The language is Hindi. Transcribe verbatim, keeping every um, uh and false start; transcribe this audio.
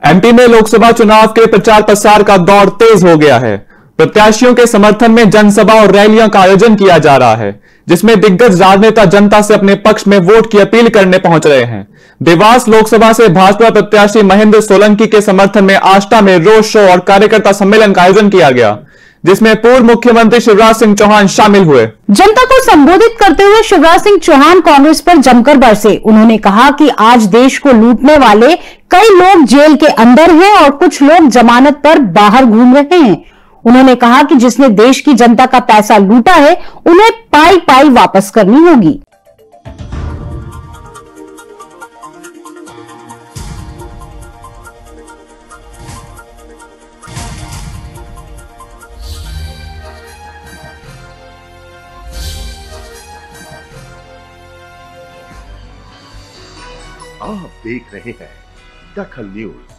एमपी में लोकसभा चुनाव के प्रचार प्रसार का दौर तेज हो गया है। प्रत्याशियों के समर्थन में जनसभा और रैलियों का आयोजन किया जा रहा है, जिसमें दिग्गज राजनेता जनता से अपने पक्ष में वोट की अपील करने पहुंच रहे हैं। देवास लोकसभा से भाजपा प्रत्याशी महेंद्र सोलंकी के समर्थन में आष्टा में रोड शो और कार्यकर्ता सम्मेलन का आयोजन किया गया, जिसमें पूर्व मुख्यमंत्री शिवराज सिंह चौहान शामिल हुए। जनता को संबोधित करते हुए शिवराज सिंह चौहान कांग्रेस पर जमकर बरसे। उन्होंने कहा कि आज देश को लूटने वाले कई लोग जेल के अंदर हैं और कुछ लोग जमानत पर बाहर घूम रहे हैं। उन्होंने कहा कि जिसने देश की जनता का पैसा लूटा है, उन्हें पाई पाई वापस करनी होगी। आप देख रहे हैं दखल न्यूज।